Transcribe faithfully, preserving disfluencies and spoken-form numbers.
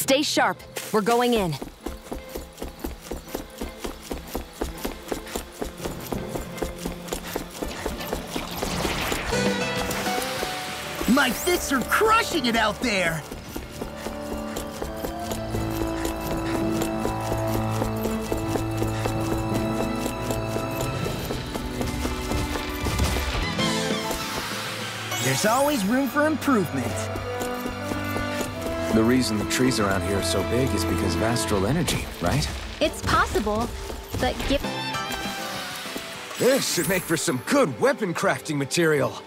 Stay sharp. We're going in. My fists are crushing it out there! There's always room for improvement. The reason the trees around here are so big is because of astral energy, right? It's possible, but give... This should make for some good weapon crafting material.